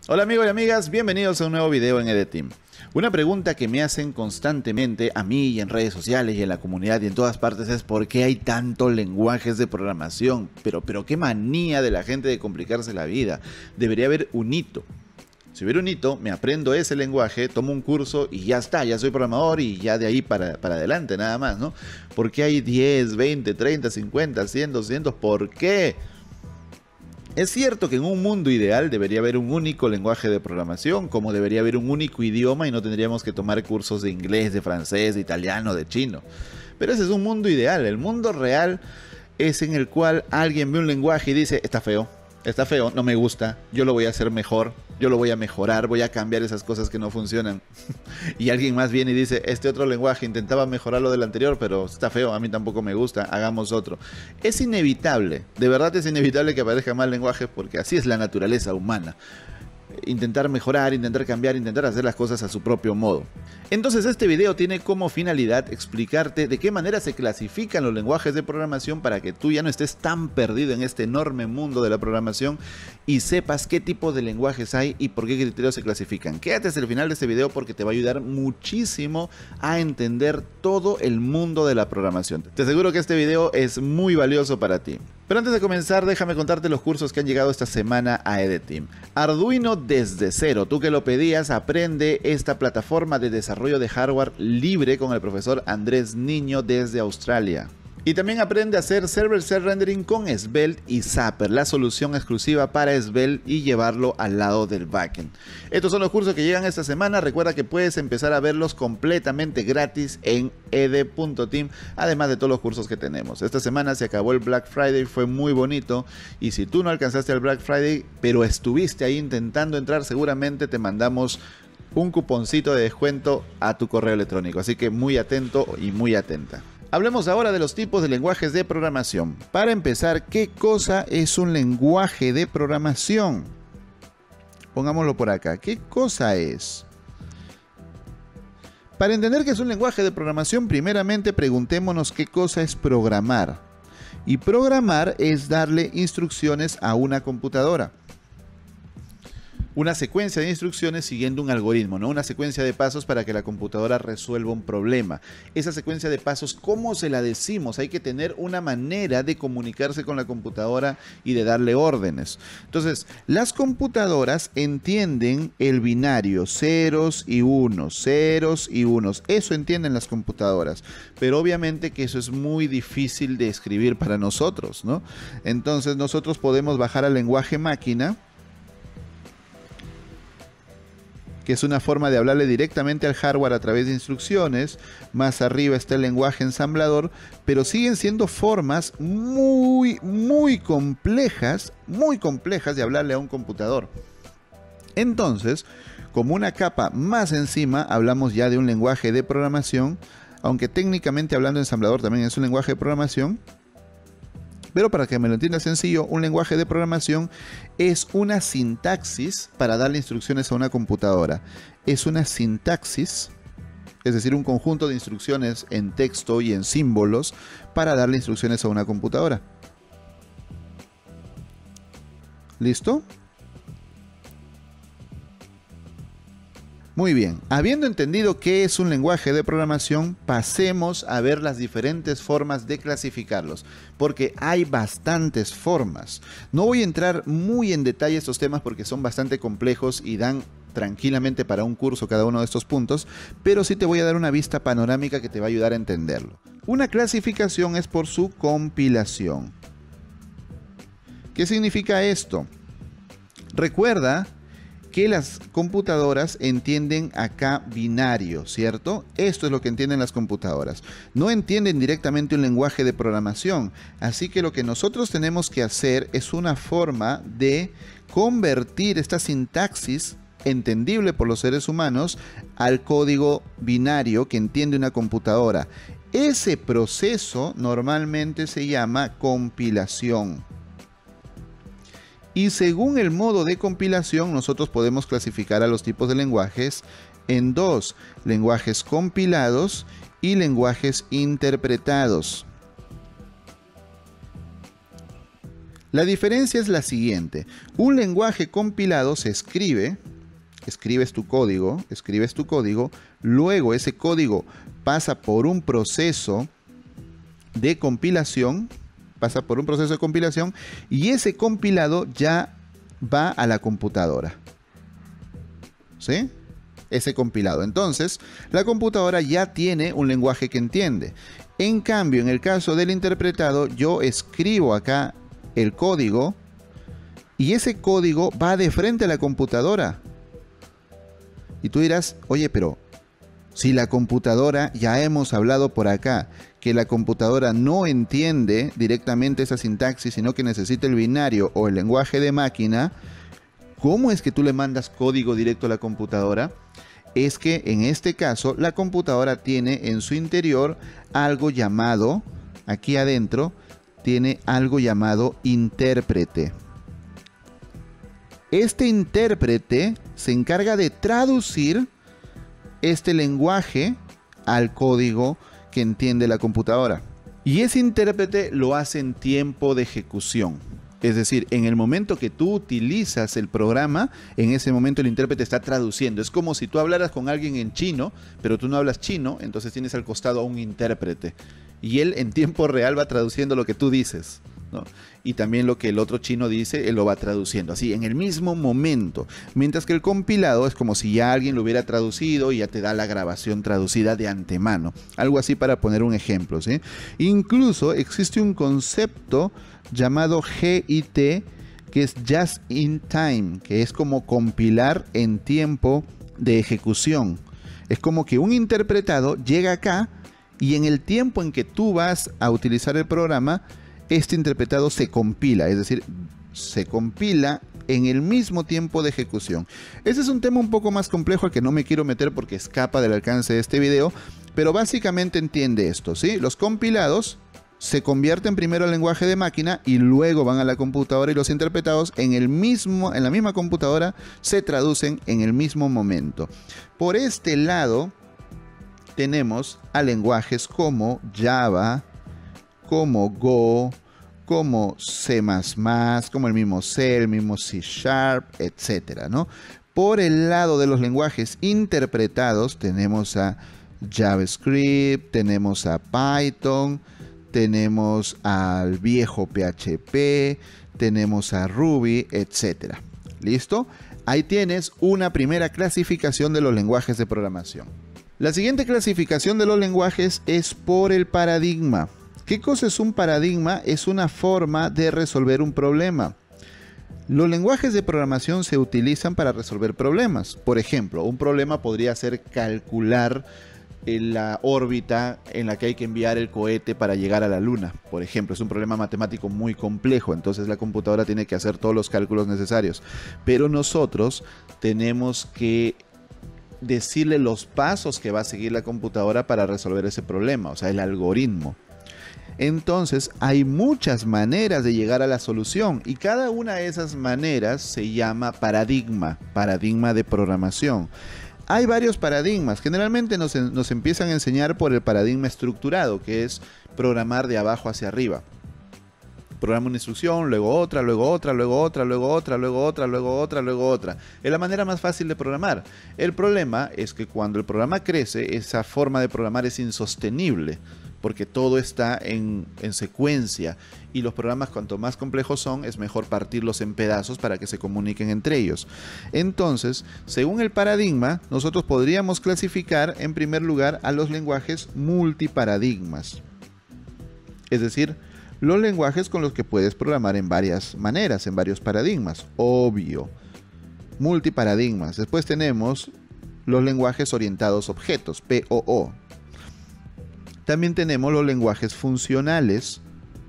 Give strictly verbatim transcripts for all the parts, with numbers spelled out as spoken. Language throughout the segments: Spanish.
Hola amigos y amigas, bienvenidos a un nuevo video en EDEteam. Una pregunta que me hacen constantemente a mí y en redes sociales y en la comunidad y en todas partes es ¿por qué hay tantos lenguajes de programación? Pero, pero qué manía de la gente de complicarse la vida. Debería haber un hito. Si hubiera un hito, me aprendo ese lenguaje, tomo un curso y ya está, ya soy programador y ya de ahí para, para adelante nada más, ¿no? ¿Por qué hay diez, veinte, treinta, cincuenta, cien, doscientos? ¿Por qué? Es cierto que en un mundo ideal debería haber un único lenguaje de programación, como debería haber un único idioma y no tendríamos que tomar cursos de inglés, de francés, de italiano, de chino. Pero ese es un mundo ideal. El mundo real es en el cual alguien ve un lenguaje y dice, está feo, está feo, no me gusta, yo lo voy a hacer mejor, yo lo voy a mejorar, voy a cambiar esas cosas que no funcionan. Y alguien más viene y dice, este otro lenguaje intentaba mejorar lo del anterior, pero está feo, a mí tampoco me gusta, hagamos otro. Es inevitable, de verdad es inevitable que aparezcan más lenguajes porque así es la naturaleza humana. Intentar mejorar, intentar cambiar, intentar hacer las cosas a su propio modo. Entonces este video tiene como finalidad explicarte de qué manera se clasifican los lenguajes de programación para que tú ya no estés tan perdido en este enorme mundo de la programación y sepas qué tipo de lenguajes hay y por qué criterios se clasifican. Quédate hasta el final de este video porque te va a ayudar muchísimo a entender todo el mundo de la programación. Te aseguro que este video es muy valioso para ti. Pero antes de comenzar, déjame contarte los cursos que han llegado esta semana a EDEteam. Arduino desde cero, tú que lo pedías, aprende esta plataforma de desarrollo de hardware libre con el profesor Andrés Niño desde Australia. Y también aprende a hacer server-side rendering con Svelte y Zapper, la solución exclusiva para Svelte y llevarlo al lado del backend. Estos son los cursos que llegan esta semana. Recuerda que puedes empezar a verlos completamente gratis en ede punto team, además de todos los cursos que tenemos. Esta semana se acabó el Black Friday, fue muy bonito. Y si tú no alcanzaste el Black Friday, pero estuviste ahí intentando entrar, seguramente te mandamos un cuponcito de descuento a tu correo electrónico. Así que muy atento y muy atenta. Hablemos ahora de los tipos de lenguajes de programación. Para empezar, ¿qué cosa es un lenguaje de programación? Pongámoslo por acá. ¿Qué cosa es? Para entender qué es un lenguaje de programación, primeramente preguntémonos qué cosa es programar. Y programar es darle instrucciones a una computadora. Una secuencia de instrucciones siguiendo un algoritmo, ¿no? Una secuencia de pasos para que la computadora resuelva un problema. Esa secuencia de pasos, ¿cómo se la decimos? Hay que tener una manera de comunicarse con la computadora y de darle órdenes. Entonces, las computadoras entienden el binario, ceros y unos, ceros y unos. Eso entienden las computadoras. Pero obviamente que eso es muy difícil de escribir para nosotros, ¿no? Entonces, nosotros podemos bajar al lenguaje máquina, que es una forma de hablarle directamente al hardware a través de instrucciones. Más arriba está el lenguaje ensamblador, pero siguen siendo formas muy, muy complejas, muy complejas de hablarle a un computador. Entonces, como una capa más encima, hablamos ya de un lenguaje de programación, aunque técnicamente hablando ensamblador también es un lenguaje de programación. Pero para que me lo entiendas sencillo, un lenguaje de programación es una sintaxis para darle instrucciones a una computadora. Es una sintaxis, es decir, un conjunto de instrucciones en texto y en símbolos para darle instrucciones a una computadora. ¿Listo? Muy bien, habiendo entendido qué es un lenguaje de programación, pasemos a ver las diferentes formas de clasificarlos, porque hay bastantes formas. No voy a entrar muy en detalle a estos temas porque son bastante complejos y dan tranquilamente para un curso cada uno de estos puntos, pero sí te voy a dar una vista panorámica que te va a ayudar a entenderlo. Una clasificación es por su compilación. ¿Qué significa esto? Recuerda que las computadoras entienden acá binario, ¿cierto? Esto es lo que entienden las computadoras. No entienden directamente un lenguaje de programación. Así que lo que nosotros tenemos que hacer es una forma de convertir esta sintaxis entendible por los seres humanos al código binario que entiende una computadora. Ese proceso normalmente se llama compilación. Y según el modo de compilación, nosotros podemos clasificar a los tipos de lenguajes en dos: lenguajes compilados y lenguajes interpretados. La diferencia es la siguiente. Un lenguaje compilado se escribe, escribes tu código, escribes tu código, luego ese código pasa por un proceso de compilación, pasa por un proceso de compilación y ese compilado ya va a la computadora. ¿Sí? Ese compilado. Entonces, la computadora ya tiene un lenguaje que entiende. En cambio, en el caso del interpretado, yo escribo acá el código y ese código va de frente a la computadora. Y tú dirás, oye, pero si la computadora, ya hemos hablado por acá, que la computadora no entiende directamente esa sintaxis, sino que necesita el binario o el lenguaje de máquina, ¿cómo es que tú le mandas código directo a la computadora? Es que en este caso la computadora tiene en su interior algo llamado, aquí adentro, tiene algo llamado intérprete. Este intérprete se encarga de traducir este lenguaje al código que entiende la computadora. Y ese intérprete lo hace en tiempo de ejecución. Es decir, en el momento que tú utilizas el programa, en ese momento el intérprete está traduciendo. Es como si tú hablaras con alguien en chino, pero tú no hablas chino, entonces tienes al costado a un intérprete. Y él en tiempo real va traduciendo lo que tú dices, ¿no? Y también lo que el otro chino dice, él lo va traduciendo, así, en el mismo momento. Mientras que el compilado es como si ya alguien lo hubiera traducido y ya te da la grabación traducida de antemano. Algo así para poner un ejemplo, ¿sí? Incluso existe un concepto llamado G I T, que es Just in Time, que es como compilar en tiempo de ejecución. Es como que un interpretado llega acá y en el tiempo en que tú vas a utilizar el programa, este interpretado se compila, es decir, se compila en el mismo tiempo de ejecución. Ese es un tema un poco más complejo al que no me quiero meter porque escapa del alcance de este video, pero básicamente entiende esto, ¿sí? Los compilados se convierten primero al lenguaje de máquina y luego van a la computadora y los interpretados en el mismo, en la misma computadora se traducen en el mismo momento. Por este lado tenemos a lenguajes como Java, como Go, como C más más, como el mismo C, el mismo C Sharp, etcétera, ¿no? Por el lado de los lenguajes interpretados tenemos a JavaScript, tenemos a Python, tenemos al viejo P H P, tenemos a Ruby, etcétera. ¿Listo? Ahí tienes una primera clasificación de los lenguajes de programación. La siguiente clasificación de los lenguajes es por el paradigma. ¿Qué cosa es un paradigma? Es una forma de resolver un problema. Los lenguajes de programación se utilizan para resolver problemas. Por ejemplo, un problema podría ser calcular la órbita en la que hay que enviar el cohete para llegar a la Luna. Por ejemplo, es un problema matemático muy complejo, entonces la computadora tiene que hacer todos los cálculos necesarios. Pero nosotros tenemos que decirle los pasos que va a seguir la computadora para resolver ese problema, o sea, el algoritmo. Entonces, hay muchas maneras de llegar a la solución y cada una de esas maneras se llama paradigma, paradigma de programación. Hay varios paradigmas, generalmente nos, nos empiezan a enseñar por el paradigma estructurado, que es programar de abajo hacia arriba. Programa una instrucción, luego otra, luego otra, luego otra, luego otra, luego otra, luego otra, luego otra. Es la manera más fácil de programar. El problema es que cuando el programa crece, esa forma de programar es insostenible, porque todo está en, en secuencia y los programas cuanto más complejos son, es mejor partirlos en pedazos para que se comuniquen entre ellos. Entonces, según el paradigma, nosotros podríamos clasificar en primer lugar a los lenguajes multiparadigmas. Es decir, los lenguajes con los que puedes programar en varias maneras, en varios paradigmas. Obvio. Multiparadigmas. Después tenemos los lenguajes orientados a objetos, P O O. También tenemos los lenguajes funcionales,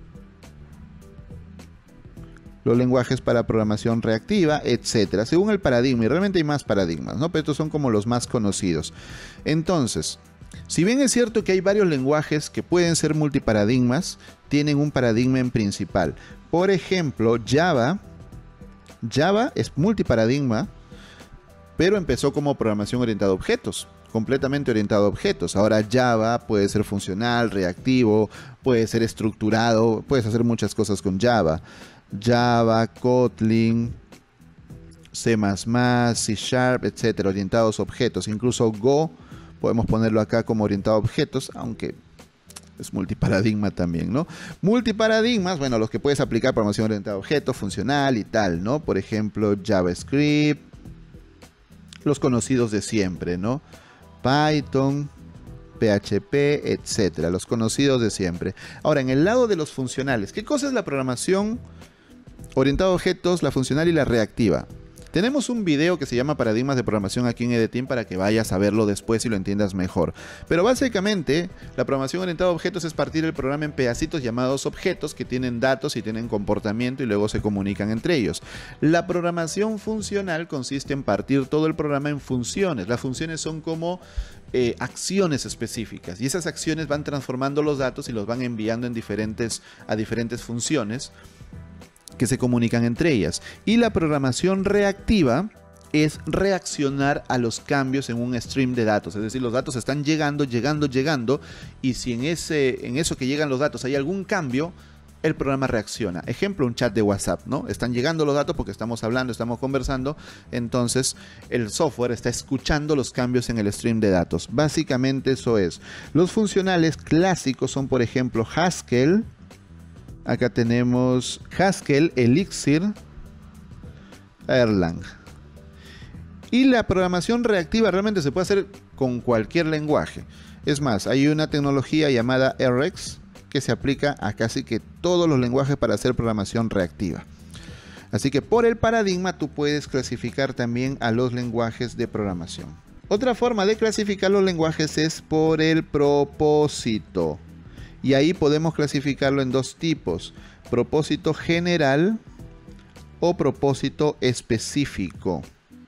los lenguajes para programación reactiva, etcétera. Según el paradigma, y realmente hay más paradigmas, ¿no? Pero estos son como los más conocidos. Entonces, si bien es cierto que hay varios lenguajes que pueden ser multiparadigmas, tienen un paradigma en principal. Por ejemplo, Java, Java es multiparadigma, pero empezó como programación orientada a objetos, completamente orientado a objetos. Ahora Java puede ser funcional, reactivo, puede ser estructurado, puedes hacer muchas cosas con Java. Java, Kotlin, C más más, C Sharp, etcétera, orientados a objetos. Incluso Go podemos ponerlo acá como orientado a objetos, aunque es multiparadigma también, ¿no? Multiparadigmas, bueno, los que puedes aplicar programación orientada a objetos, funcional y tal, ¿no? Por ejemplo, JavaScript, los conocidos de siempre, ¿no? Python, P H P, etcétera, los conocidos de siempre. Ahora, en el lado de los funcionales, ¿qué cosa es la programación orientada a objetos, la funcional y la reactiva? Tenemos un video que se llama Paradigmas de Programación aquí en EDETeam para que vayas a verlo después y lo entiendas mejor. Pero básicamente, la programación orientada a objetos es partir el programa en pedacitos llamados objetos que tienen datos y tienen comportamiento y luego se comunican entre ellos. La programación funcional consiste en partir todo el programa en funciones. Las funciones son como eh, acciones específicas y esas acciones van transformando los datos y los van enviando en diferentes, a diferentes funciones que se comunican entre ellas. Y la programación reactiva es reaccionar a los cambios en un stream de datos. Es decir, los datos están llegando, llegando, llegando, y si en, ese, en eso que llegan los datos hay algún cambio, el programa reacciona. Ejemplo, un chat de WhatsApp, ¿no? Están llegando los datos porque estamos hablando, estamos conversando, entonces el software está escuchando los cambios en el stream de datos. Básicamente eso es. Los funcionales clásicos son, por ejemplo, Haskell. Acá tenemos Haskell, Elixir, Erlang. Y la programación reactiva realmente se puede hacer con cualquier lenguaje. Es más, hay una tecnología llamada R X que se aplica a casi que todos los lenguajes para hacer programación reactiva. Así que por el paradigma tú puedes clasificar también a los lenguajes de programación. Otra forma de clasificar los lenguajes es por el propósito. Y ahí podemos clasificarlo en dos tipos: propósito general o propósito específico,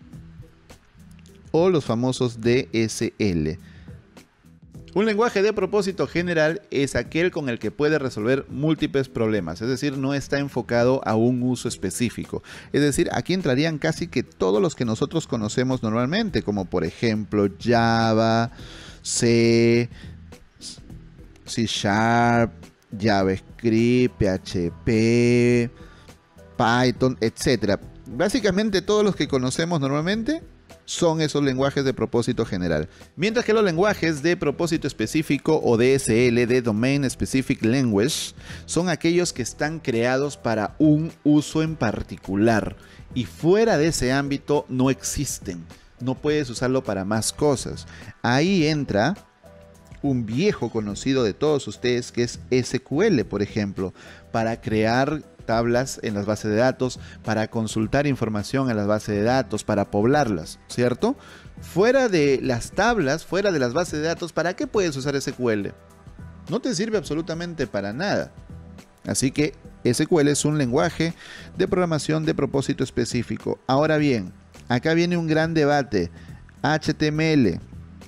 o los famosos D S L. Un lenguaje de propósito general es aquel con el que puede resolver múltiples problemas, es decir, no está enfocado a un uso específico. Es decir, aquí entrarían casi que todos los que nosotros conocemos normalmente, como por ejemplo Java, C, C Sharp, JavaScript, P H P, Python, etcétera. Básicamente todos los que conocemos normalmente son esos lenguajes de propósito general. Mientras que los lenguajes de propósito específico o D S L, de Domain Specific Language, son aquellos que están creados para un uso en particular y fuera de ese ámbito no existen. No puedes usarlo para más cosas. Ahí entra un viejo conocido de todos ustedes que es S Q L, por ejemplo, para crear tablas en las bases de datos, para consultar información en las bases de datos, para poblarlas, ¿cierto? Fuera de las tablas, fuera de las bases de datos, ¿para qué puedes usar S Q L? No te sirve absolutamente para nada. Así que S Q L es un lenguaje de programación de propósito específico. Ahora bien, acá viene un gran debate. H T M L,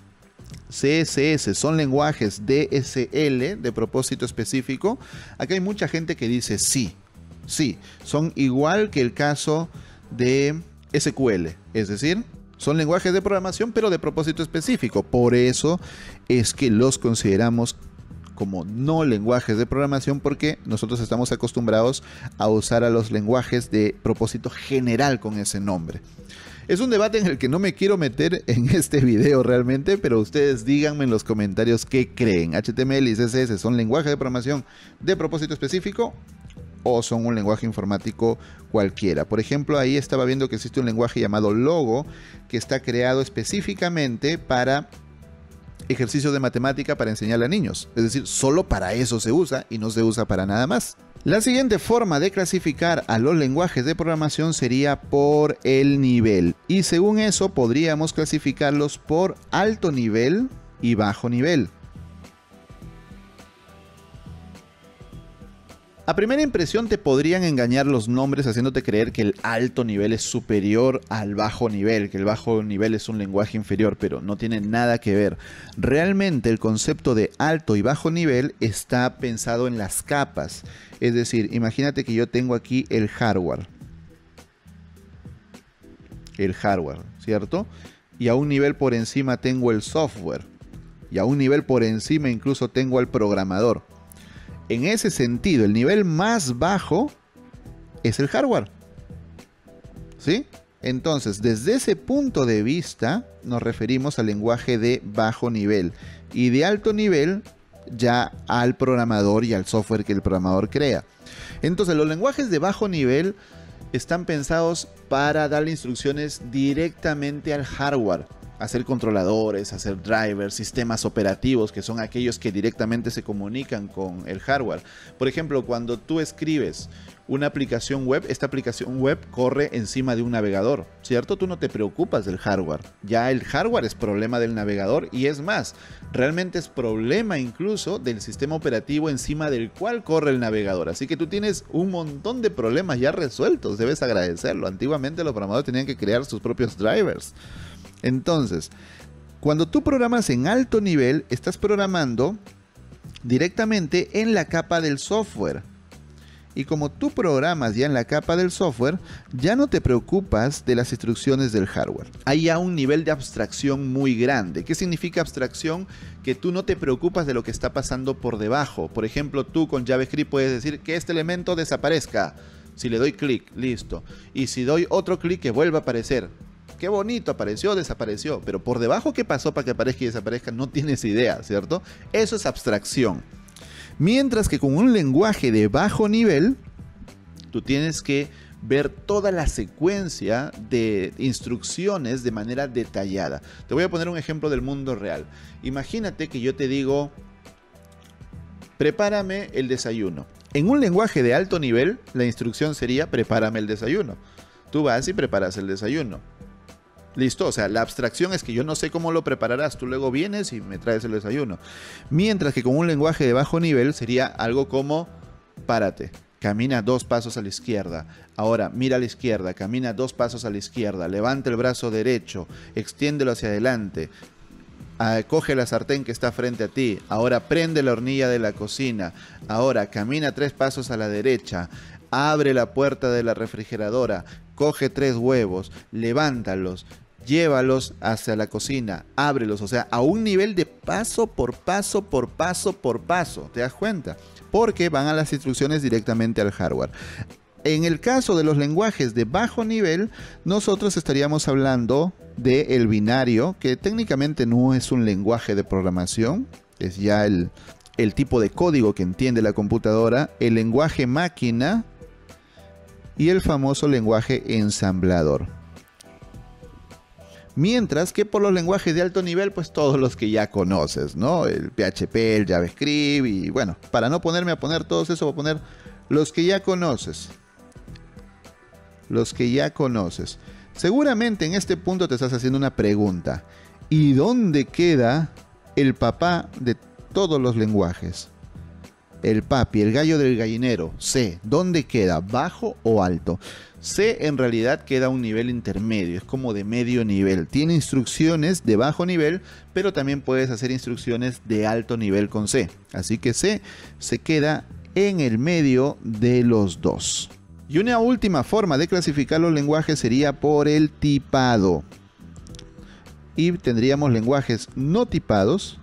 C S S son lenguajes D S L de propósito específico. Acá hay mucha gente que dice sí, sí, son igual que el caso de S Q L, es decir, son lenguajes de programación pero de propósito específico. Por eso es que los consideramos como no lenguajes de programación, porque nosotros estamos acostumbrados a usar a los lenguajes de propósito general con ese nombre. Es un debate en el que no me quiero meter en este video realmente, pero ustedes díganme en los comentarios qué creen. ¿H T M L y C S S son lenguajes de programación de propósito específico o son un lenguaje informático cualquiera? Por ejemplo, ahí estaba viendo que existe un lenguaje llamado Logo, que está creado específicamente para ejercicios de matemática para enseñarle a niños. Es decir, solo para eso se usa y no se usa para nada más. La siguiente forma de clasificar a los lenguajes de programación sería por el nivel. Y según eso podríamos clasificarlos por alto nivel y bajo nivel. A primera impresión te podrían engañar los nombres haciéndote creer que el alto nivel es superior al bajo nivel, que el bajo nivel es un lenguaje inferior, pero no tiene nada que ver. Realmente el concepto de alto y bajo nivel está pensado en las capas. Es decir, imagínate que yo tengo aquí el hardware. El hardware, ¿cierto? Y a un nivel por encima tengo el software. Y a un nivel por encima incluso tengo al programador. En ese sentido, el nivel más bajo es el hardware. ¿Sí? Entonces, desde ese punto de vista, nos referimos al lenguaje de bajo nivel. Y de alto nivel, ya al programador y al software que el programador crea. Entonces, los lenguajes de bajo nivel están pensados para darle instrucciones directamente al hardware. Hacer controladores, hacer drivers, sistemas operativos, que son aquellos que directamente se comunican con el hardware. Por ejemplo, cuando tú escribes una aplicación web, esta aplicación web corre encima de un navegador, ¿cierto? Tú no te preocupas del hardware. Ya el hardware es problema del navegador y es más, realmente es problema incluso del sistema operativo encima del cual corre el navegador. Así que tú tienes un montón de problemas ya resueltos, debes agradecerlo. Antiguamente los programadores tenían que crear sus propios drivers. Entonces, cuando tú programas en alto nivel, estás programando directamente en la capa del software. Y como tú programas ya en la capa del software, ya no te preocupas de las instrucciones del hardware. Hay ya un nivel de abstracción muy grande. ¿Qué significa abstracción? Que tú no te preocupas de lo que está pasando por debajo. Por ejemplo, tú con JavaScript puedes decir que este elemento desaparezca. Si le doy clic, listo. Y si doy otro clic, que vuelva a aparecer. Qué bonito, apareció, desapareció. Pero por debajo, ¿qué pasó para que aparezca y desaparezca? No tienes idea, ¿cierto? Eso es abstracción. Mientras que con un lenguaje de bajo nivel, tú tienes que ver toda la secuencia de instrucciones de manera detallada. Te voy a poner un ejemplo del mundo real. Imagínate que yo te digo, prepárame el desayuno. En un lenguaje de alto nivel, la instrucción sería, prepárame el desayuno. Tú vas y preparas el desayuno. Listo, o sea, la abstracción es que yo no sé cómo lo prepararás, tú luego vienes y me traes el desayuno. Mientras que con un lenguaje de bajo nivel sería algo como, párate, camina dos pasos a la izquierda, ahora mira a la izquierda, camina dos pasos a la izquierda, levanta el brazo derecho, extiéndelo hacia adelante, ah, coge la sartén que está frente a ti, ahora prende la hornilla de la cocina, ahora camina tres pasos a la derecha, abre la puerta de la refrigeradora, coge tres huevos, levántalos, llévalos hacia la cocina, ábrelos, o sea, a un nivel de paso por paso, por paso, por paso, ¿te das cuenta? Porque van a las instrucciones directamente al hardware. En el caso de los lenguajes de bajo nivel, nosotros estaríamos hablando del binario, que técnicamente no es un lenguaje de programación, es ya el, el tipo de código que entiende la computadora, el lenguaje máquina y el famoso lenguaje ensamblador. Mientras que por los lenguajes de alto nivel, pues todos los que ya conoces, ¿no? El P H P, el JavaScript y bueno, para no ponerme a poner todos eso, voy a poner los que ya conoces. Los que ya conoces. Seguramente en este punto te estás haciendo una pregunta. ¿Y dónde queda el papá de todos los lenguajes? El papi, el gallo del gallinero, C, ¿dónde queda? ¿Bajo o alto? C en realidad queda a un nivel intermedio, es como de medio nivel. Tiene instrucciones de bajo nivel, pero también puedes hacer instrucciones de alto nivel con C. Así que C se queda en el medio de los dos. Y una última forma de clasificar los lenguajes sería por el tipado. Y tendríamos lenguajes no tipados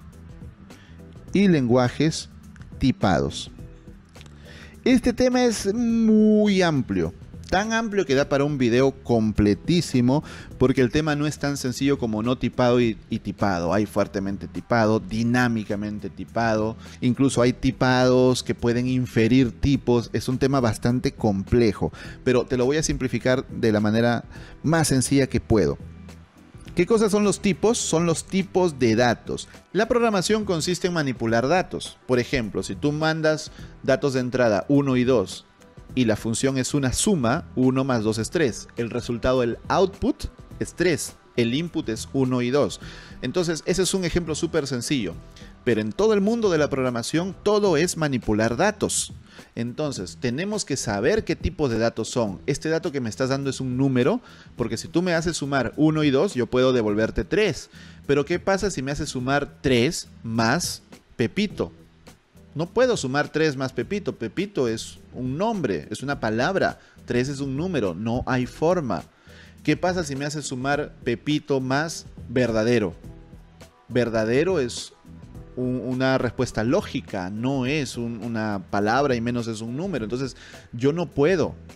y lenguajes tipados. Este tema es muy amplio, tan amplio que da para un video completísimo, porque el tema no es tan sencillo como no tipado y, y tipado. Hay fuertemente tipado, dinámicamente tipado, incluso hay tipados que pueden inferir tipos. Es un tema bastante complejo, pero te lo voy a simplificar de la manera más sencilla que puedo. ¿Qué cosas son los tipos? Son los tipos de datos. La programación consiste en manipular datos. Por ejemplo, si tú mandas datos de entrada uno y dos y la función es una suma, uno más dos es tres. El resultado, el output, es tres. El input es uno y dos. Entonces, ese es un ejemplo súper sencillo. Pero en todo el mundo de la programación, todo es manipular datos. Entonces, tenemos que saber qué tipo de datos son. Este dato que me estás dando es un número, porque si tú me haces sumar uno y dos, yo puedo devolverte tres. Pero ¿qué pasa si me haces sumar tres más Pepito? No puedo sumar tres más Pepito. Pepito es un nombre, es una palabra. tres es un número, no hay forma. ¿Qué pasa si me haces sumar Pepito más verdadero? Verdadero es un, una respuesta lógica, no es un, una palabra y menos es un número. Entonces yo no puedo.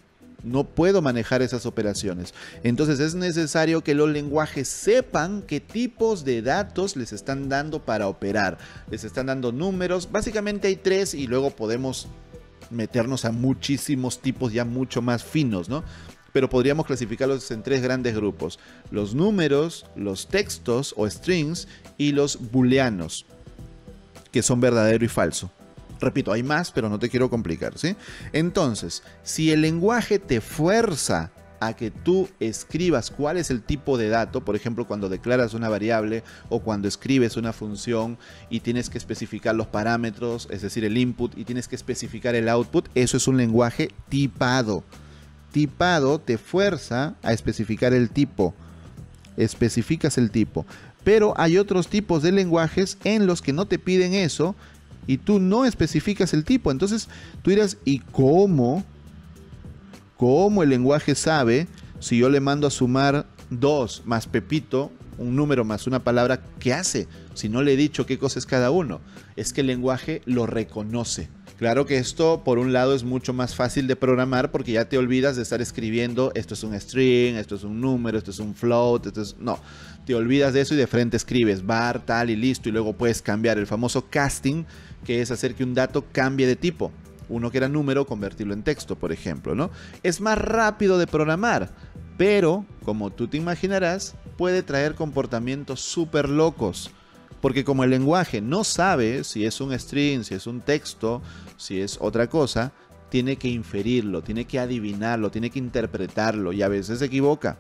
No puedo manejar esas operaciones. Entonces es necesario que los lenguajes sepan qué tipos de datos les están dando para operar. Les están dando números. Básicamente hay tres y luego podemos meternos a muchísimos tipos ya mucho más finos, ¿no? Pero podríamos clasificarlos en tres grandes grupos: los números, los textos o strings y los booleanos, que son verdadero y falso. Repito, hay más, pero no te quiero complicar, ¿sí? Entonces, si el lenguaje te fuerza a que tú escribas cuál es el tipo de dato, por ejemplo, cuando declaras una variable o cuando escribes una función y tienes que especificar los parámetros, es decir, el input, y tienes que especificar el output, eso es un lenguaje tipado. Tipado te fuerza a especificar el tipo. Especificas el tipo. Pero hay otros tipos de lenguajes en los que no te piden eso y tú no especificas el tipo. Entonces tú dirás, ¿y cómo? ¿Cómo el lenguaje sabe si yo le mando a sumar dos más Pepito, un número más una palabra, qué hace? Si no le he dicho qué cosa es cada uno. Es que el lenguaje lo reconoce. Claro que esto, por un lado, es mucho más fácil de programar porque ya te olvidas de estar escribiendo esto es un string, esto es un número, esto es un float, esto es... No, te olvidas de eso y de frente escribes var, tal y listo, y luego puedes cambiar el famoso casting, que es hacer que un dato cambie de tipo. Uno que era número, convertirlo en texto, por ejemplo, ¿no? Es más rápido de programar, pero, como tú te imaginarás, puede traer comportamientos súper locos. Porque como el lenguaje no sabe si es un string, si es un texto, si es otra cosa, tiene que inferirlo, tiene que adivinarlo, tiene que interpretarlo y a veces se equivoca.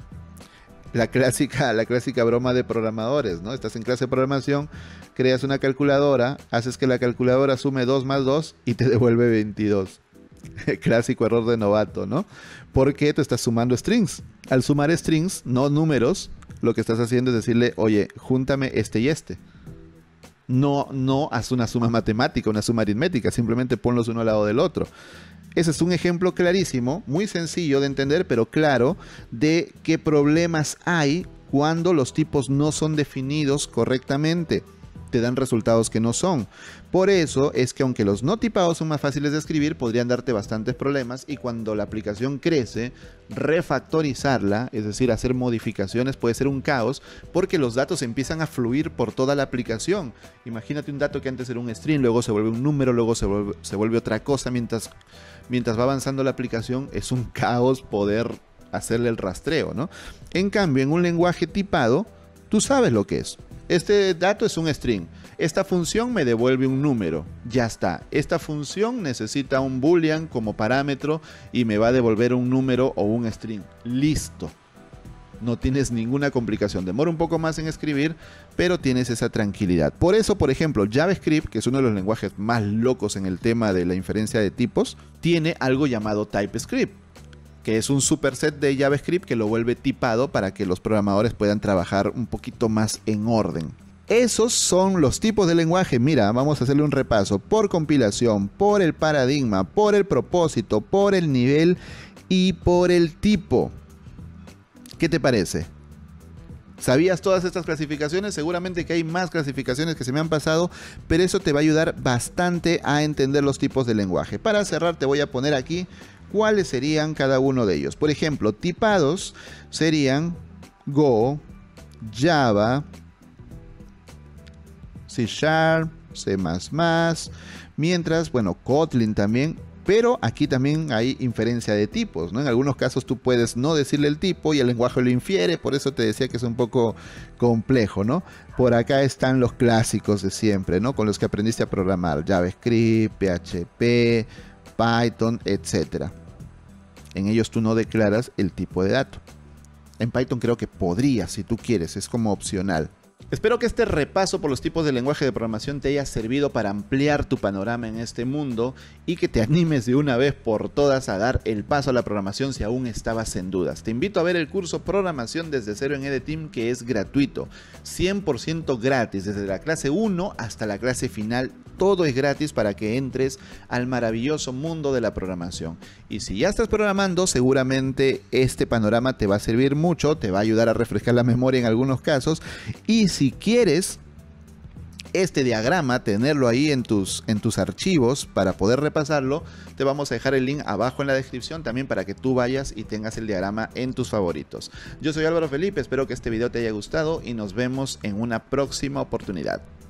La clásica, la clásica broma de programadores, ¿no? Estás en clase de programación, creas una calculadora, haces que la calculadora sume dos más dos y te devuelve veintidós. Clásico error de novato, ¿no? Porque tú estás sumando strings. Al sumar strings, no números, lo que estás haciendo es decirle, oye, júntame este y este. No, no haz una suma matemática, una suma aritmética, simplemente ponlos uno al lado del otro. Ese es un ejemplo clarísimo, muy sencillo de entender, pero claro, de qué problemas hay cuando los tipos no son definidos correctamente. Te dan resultados que no son. Por eso es que aunque los no tipados son más fáciles de escribir, podrían darte bastantes problemas y cuando la aplicación crece, refactorizarla, es decir, hacer modificaciones, puede ser un caos porque los datos empiezan a fluir por toda la aplicación. Imagínate un dato que antes era un string, luego se vuelve un número, luego se vuelve, se vuelve otra cosa mientras, mientras va avanzando la aplicación. Es un caos poder hacerle el rastreo, ¿no? En cambio, en un lenguaje tipado, tú sabes lo que es. Este dato es un string. Esta función me devuelve un número. Ya está. Esta función necesita un boolean como parámetro y me va a devolver un número o un string. Listo. No tienes ninguna complicación. Demora un poco más en escribir, pero tienes esa tranquilidad. Por eso, por ejemplo, JavaScript, que es uno de los lenguajes más locos en el tema de la inferencia de tipos, tiene algo llamado TypeScript, que es un superset de JavaScript que lo vuelve tipado para que los programadores puedan trabajar un poquito más en orden. Esos son los tipos de lenguaje. Mira, vamos a hacerle un repaso por compilación, por el paradigma, por el propósito, por el nivel y por el tipo. ¿Qué te parece? ¿Sabías todas estas clasificaciones? Seguramente que hay más clasificaciones que se me han pasado, pero eso te va a ayudar bastante a entender los tipos de lenguaje. Para cerrar te voy a poner aquí cuáles serían cada uno de ellos. Por ejemplo, tipados serían Go, Java, C Sharp, C más más, mientras, bueno, Kotlin también, pero aquí también hay inferencia de tipos, ¿no? En algunos casos tú puedes no decirle el tipo y el lenguaje lo infiere, por eso te decía que es un poco complejo, ¿no? Por acá están los clásicos de siempre, ¿no? Con los que aprendiste a programar, JavaScript, P H P, Python, etcétera. En ellos tú no declaras el tipo de dato. En Python creo que podrías, si tú quieres, es como opcional. Espero que este repaso por los tipos de lenguaje de programación te haya servido para ampliar tu panorama en este mundo y que te animes de una vez por todas a dar el paso a la programación si aún estabas en dudas. Te invito a ver el curso Programación desde cero en EDTeam, que es gratuito, cien por ciento gratis, desde la clase uno hasta la clase final. Todo es gratis para que entres al maravilloso mundo de la programación. Y si ya estás programando, seguramente este panorama te va a servir mucho, te va a ayudar a refrescar la memoria en algunos casos. Y si quieres este diagrama, tenerlo ahí en tus, en tus archivos para poder repasarlo, te vamos a dejar el link abajo en la descripción también para que tú vayas y tengas el diagrama en tus favoritos. Yo soy Álvaro Felipe, espero que este video te haya gustado y nos vemos en una próxima oportunidad.